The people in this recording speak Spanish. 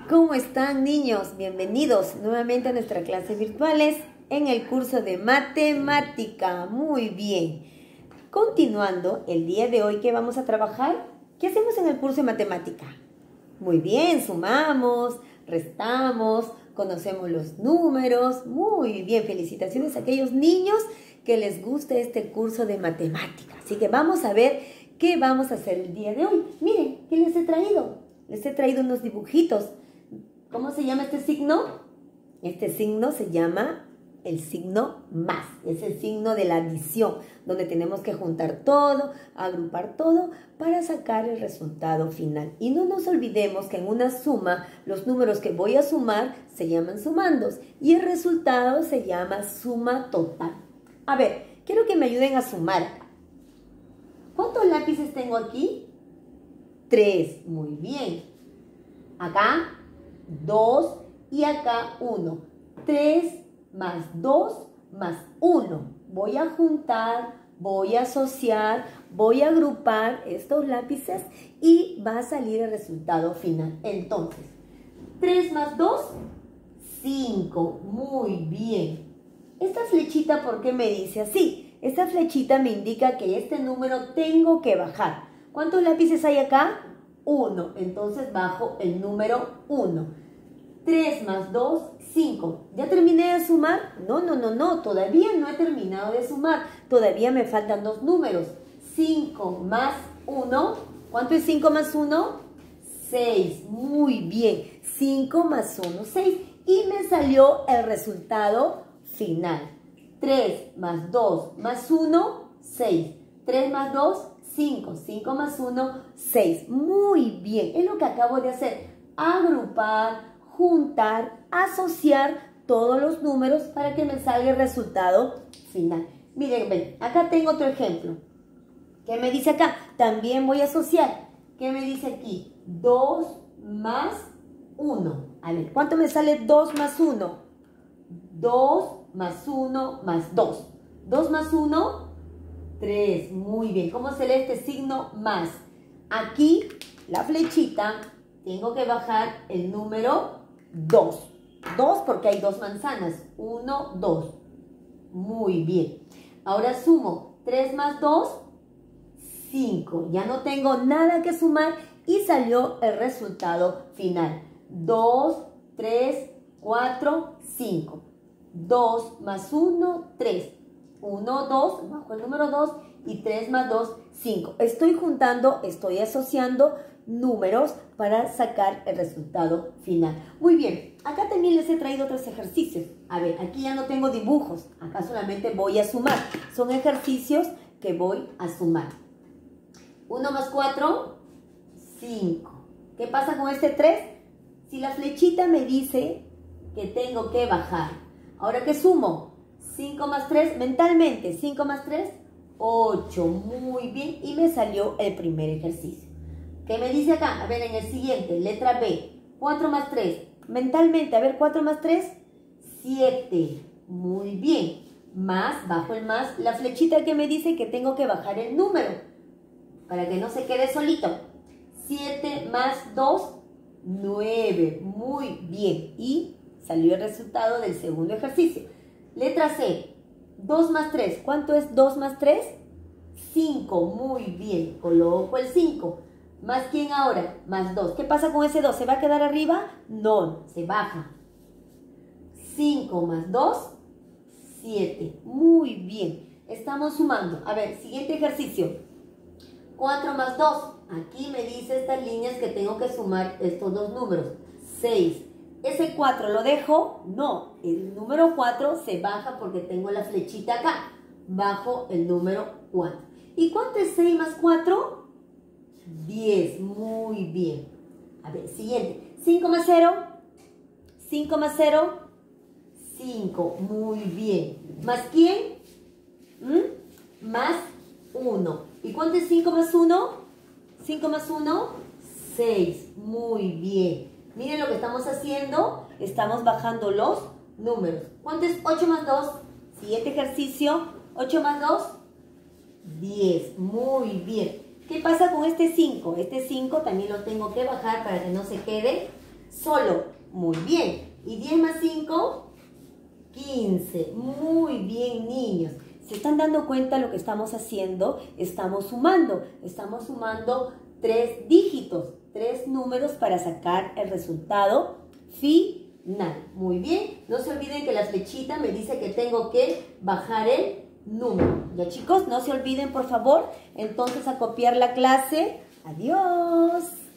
¿Cómo están, niños? Bienvenidos nuevamente a nuestras clases virtuales en el curso de matemática. Muy bien. Continuando, el día de hoy, ¿qué vamos a trabajar? ¿Qué hacemos en el curso de matemática? Muy bien, sumamos, restamos, conocemos los números. Muy bien, felicitaciones a aquellos niños que les guste este curso de matemática. Así que vamos a ver qué vamos a hacer el día de hoy. Miren, ¿qué les he traído? Les he traído unos dibujitos. ¿Cómo se llama este signo? Este signo se llama el signo más. Es el signo de la adición, donde tenemos que juntar todo, agrupar todo para sacar el resultado final. Y no nos olvidemos que en una suma, los números que voy a sumar se llaman sumandos y el resultado se llama suma total. A ver, quiero que me ayuden a sumar. ¿Cuántos lápices tengo aquí? 3. Muy bien. Acá 2 y acá 1. 3 más 2 más 1. Voy a juntar, voy a asociar, voy a agrupar estos lápices y va a salir el resultado final. Entonces, 3 más 2, 5. Muy bien. Esta flechita, ¿por qué me dice así? Esta flechita me indica que este número tengo que bajar. ¿Cuántos lápices hay acá? 1. Entonces bajo el número 1. 3 más 2, 5. ¿Ya terminé de sumar? No. Todavía no he terminado de sumar. Todavía me faltan dos números. 5 más 1. ¿Cuánto es 5 más 1? 6. Muy bien. 5 más 1, 6. Y me salió el resultado final. 3 más 2 más 1, 6. 3 más 2, 5. 5 más 1, 6. Muy bien. Es lo que acabo de hacer. Agrupar, juntar, asociar todos los números para que me salga el resultado final. Miren, ven, acá tengo otro ejemplo. ¿Qué me dice acá? También voy a asociar. ¿Qué me dice aquí? 2 más 1. A ver, ¿cuánto me sale 2 más 1? 2 más 1 más 2. 2 más 1, 3. Muy bien. ¿Cómo se lee este signo más? Aquí, la flechita, tengo que bajar el número 2. 2 porque hay dos manzanas. 1, 2. Muy bien. Ahora sumo 3 más 2, 5. Ya no tengo nada que sumar y salió el resultado final. 2, 3, 4, 5. 2 más 1, 3. 1, 2, bajo el número 2 y 3 más 2, 5. Estoy juntando, estoy asociando números para sacar el resultado final. Muy bien, acá también les he traído otros ejercicios. A ver, aquí ya no tengo dibujos, acá solamente voy a sumar. Son ejercicios que voy a sumar. 1 más 4, 5. ¿Qué pasa con este 3? Si la flechita me dice que tengo que bajar. Ahora, ¿qué sumo? 5 más 3, mentalmente, 5 más 3, 8. Muy bien, y me salió el primer ejercicio. ¿Qué me dice acá? A ver, en el siguiente, letra B. 4 más 3. Mentalmente, a ver, 4 más 3, 7. Muy bien. Más, bajo el más, la flechita que me dice que tengo que bajar el número para que no se quede solito. 7 más 2, 9. Muy bien. Y salió el resultado del segundo ejercicio. Letra C. 2 más 3. ¿Cuánto es 2 más 3? 5. Muy bien. Coloco el 5. ¿Más quién ahora? Más 2. ¿Qué pasa con ese 2? ¿Se va a quedar arriba? No, se baja. 5 más 2, 7. Muy bien. Estamos sumando. A ver, siguiente ejercicio. 4 más 2. Aquí me dice estas líneas que tengo que sumar estos dos números. 6. ¿Ese 4 lo dejo? No. El número 4 se baja porque tengo la flechita acá. Bajo el número 4. ¿Y cuánto es 6 más 4? 10. Muy bien. A ver, siguiente. 5 más 0. 5 más 0. 5. Muy bien. ¿Más quién? Más 1. ¿Y cuánto es 5 más 1? 5 más 1. 6. Muy bien. Miren lo que estamos haciendo. Estamos bajando los números. ¿Cuánto es 8 más 2? Siguiente ejercicio. 8 más 2. 10. Muy bien. ¿Qué pasa con este 5? Este 5 también lo tengo que bajar para que no se quede Solo. Muy bien. ¿Y 10 más 5? 15. Muy bien, niños. ¿Se están dando cuenta lo que estamos haciendo? Estamos sumando. Estamos sumando 3 dígitos, 3 números para sacar el resultado final. Muy bien. No se olviden que la flechita me dice que tengo que bajar el número. Ya, chicos, no se olviden, por favor. Entonces, a copiar la clase. Adiós.